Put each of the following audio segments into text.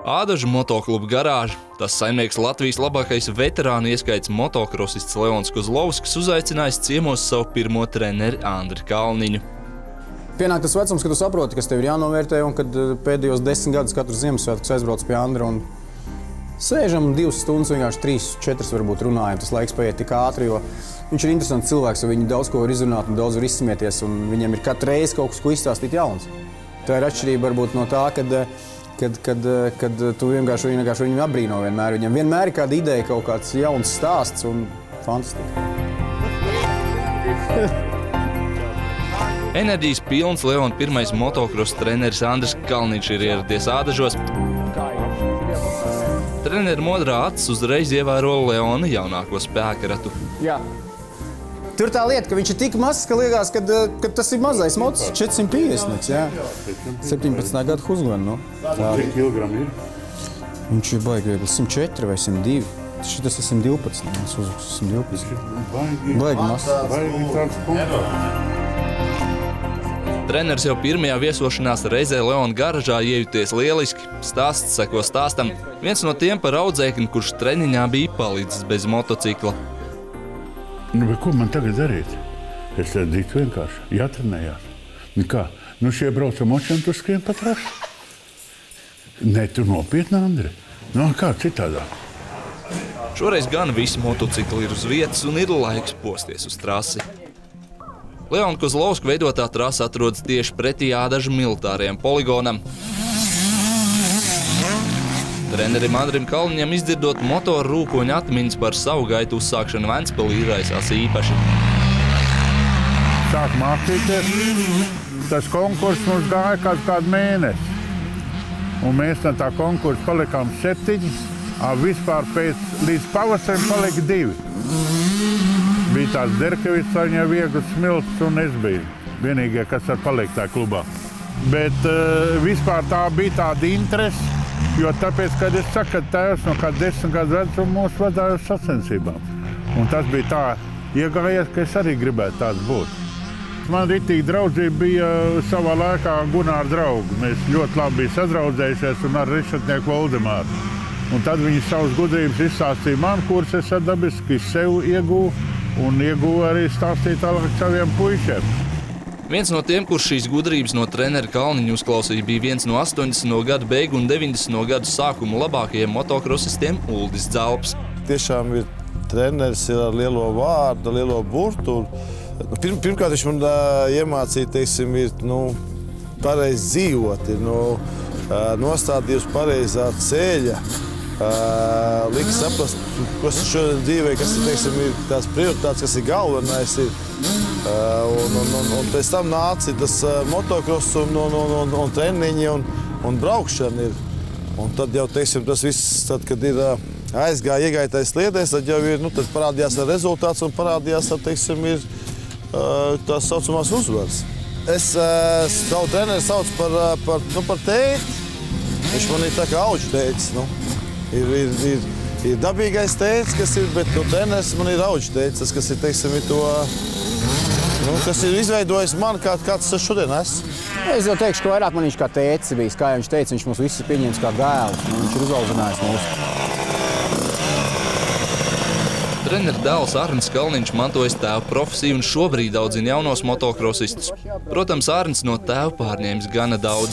Ādažu motoklubu garāža, tas saimnieks Latvijas labākais veterānu ieskaits motokrosists Leons Kozlovskis uzaicinājis ciemos savu pirmo treneri Andri Kalniņu. Pienāk tas vecums, kad tu saproti, kas tev ir jānovērtē, un kad pēdējos 10 gadus katru Ziemassvētkus aizbrauc pie Andra un sēžam 2 stundas, vienkārši 3-4 varbūt runājam. Tas laiks paiet tik ātri, jo viņš ir interesants cilvēks, jo viņi daudz ko var izrunāt un daudz var izsmieties, un viņam ir katru reizi kaut kas, ko izstāstīt jauns. Tā ir atšķirība varbūt no tā, kad tu vienkārši viņu apbrīno vienmēr. Viņam vienmēr ir kāda ideja, kaut kāds jauns stāsts un fantastika. Enerģijas pilns Leona pirmais motokrosa treneris Andris Kalniņš ir ieradies Ādažos. Trenera modrā acis uzreiz ievēro Leona jaunāko spēkratu. Jā. Tur tā lieta, ka viņš ir tik mazs, ka liekas, ka tas ir mazais motos, 450, jā. 17. gada Husqvarna, Cik kilogrami ir? Viņš ir baigi viegli, 104 vai 102. Šitas ir 112, mēs uzvuks 112. Baigi mazs. Baigi tāds kompakts. Treneris jau pirmajā viesošanās reizē Leona garažā iejuties lieliski. Stāsts seko stāstam. Viens no tiem par audzēkni, kurš treniņā bija palicis bez motocikla. Nu, bet ko man tagad darīt? Es dzītu vienkārši jātrenējās. Nu kā? Nu šie braucam očiem, tu skrien pa trašu. Nē, tu nopietni, Andri. Nu kā citādā? Šoreiz gan visi motocikli ir uz vietas un ir laiks posties uz trasi. Leona Kozlovska veidotā trasa atrodas tieši pretī Ādažu militārajam poligonam. Trenerim Andrim Kalniņam izdzirdot motoru rūkoņa atmiņas par savu gaitu uzsākšanu Ventspilī izraisās īpaši. Sāk mācīties. Tas konkurss mums gāja kādu mēnesi. Un mēs no tā konkursa palikām 7. Vispār līdz pavasarim palika 2. Bija tās Derkevits, viņai viegli smilts, un es biju vienīgie, kas var palikt tā klubā. Bet vispār tā bija tāda interese, jo tāpēc, kad es saku, ka tēvs no kāda 10 gadu vecuma mūs vadāja uz sacensībām. Un tas bija tā iegājies, ka es arī gribētu tāds būt. Man ritīgi draudzība bija savā laikā Gunāra draugu. Mēs ļoti labi bija sadraudzējušies un ar Rišatnieku Voldemāru. Un tad viņi savas gudrības izstāstīja man, kuras es ar dabiski sev iegūju un iegūju arī stāstīt tālāk saviem puišiem. Viens no tiem, kurš šīs gudrības no trenera Kalniņa uzklausīja, bija viens no 80. gadu beigu un 90. gadu sākuma labākajiem motokrosistiem Uldis Dzalps. Tiešām ir treneris ar lielo vārdu, lielo burtu. Pirmkārt, viņš man iemācīja, teiksim, ir pareizi dzīvot, ir nostādījis pareizā ceļa, lika saprast, kas šodien dzīvē, kas ir, teiksim, ir tās prioritātes, kas ir galvenais. Un pēc tam nāca tas motokross un treniņi un braukšana ir. Un tad jau, teiksim, tas viss, tad, kad ir aizgāja iegaitais sliedēs, tad jau ir, tad parādījās rezultāts un parādījās, tad, teiksim, ir tās saucamās uzvaras. Es savu treneri saucu par tēti. Viņš man ir tā kā auģu tētis. Ir dabīgais tētis, kas ir, bet treneris man ir auģu tētis, tas, kas ir, teiksim, ir to, kas ir izveidojis man, kāds es šodien esmu. Es jau teikšu, ka vairāk man viņš kā tētis bijis. Kā viņš teica, viņš mūs visus pieņems kā dēlus. Viņš ir uzaudzinājis mūsu. Trenera dēls Arnis Kalniņš mantojas tēva profesiju un šobrīd audzina jaunos motokrosistus. Protams, Arnis no tēva pārņēmis gana daudz.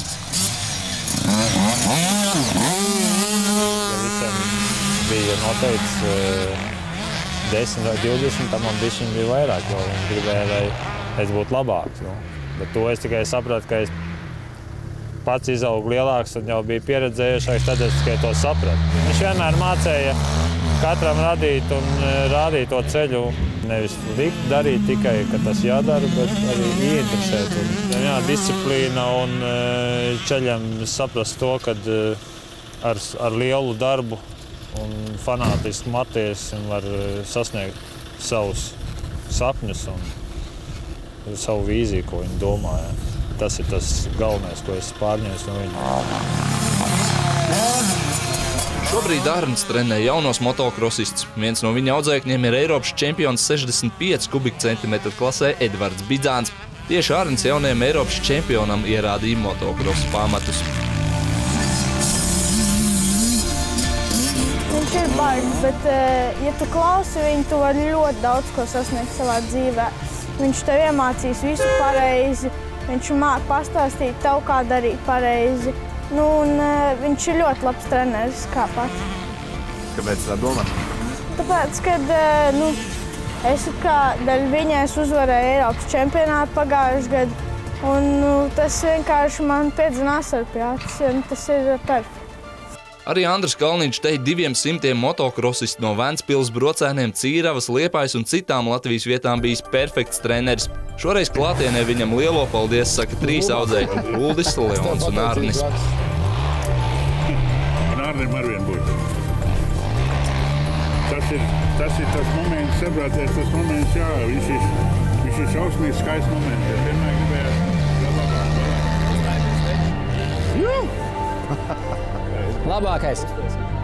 Ja visam bija noteikts 10 vai 20, tad man bišķiņ bija vairāk, jo viņi gribēja, lai es būtu labāks. Bet to es tikai sapratu, ka es pats izaugu lielāks un jau biju pieredzējušāks, tad es tikai to sapratu. Viņš vienmēr mācēja katram radīt un rādīt to ceļu. Nevis likt darīt tikai, ka tas jādara, bet arī ieinteresēt. Jā, disciplīna un ceļam saprast to, kad ar lielu darbu un fanātisku matiesi var sasniegt savus sapņus un savu vīziju, ko viņi domā. Tas ir tas galvenais, ko es pārņēmu no viņa. Šobrīd Arnis trenē jaunos motokrosistus. Viens no viņa audzēkņiem ir Eiropas čempions 65 kubikcentimetru klasē Edvards Bidzāns. Tieši Arnis jaunajam Eiropas čempionam ierādīja motokrosa pamatus. bargs, bet, ja tu klausi viņu, tu vari ļoti daudz ko sasniegt savā dzīvē. Viņš tev iemācīs visu pareizi, viņš māk pastāstīt tev, kā darīt pareizi. Nu, un viņš ir ļoti labs treneris, kā pats. Kāpēc tā domā? Tāpēc, kad es kā daļa viņa uzvarēju Eiropas čempionātu pagājušajā gadā, un tas vienkārši man piedzinās ar pie acis, un tas ir perfekti. Arī Andris Kalniņš te 200 motokrosistu no Ventspils, Brocēniem, Cīravas, Liepājas un citām Latvijas vietām bijis perfekts treneris. Šoreiz klātienē viņam lielo paldies saka 3 audzēkņi – Uldis, Leons un Arnis. Un Arnim arvien būtu. Tas ir tas moments, saprāties, tas moments, jā, viņš ir šausmīgs, skaists moments. Es vienmēr gribēju labāk. Labākais!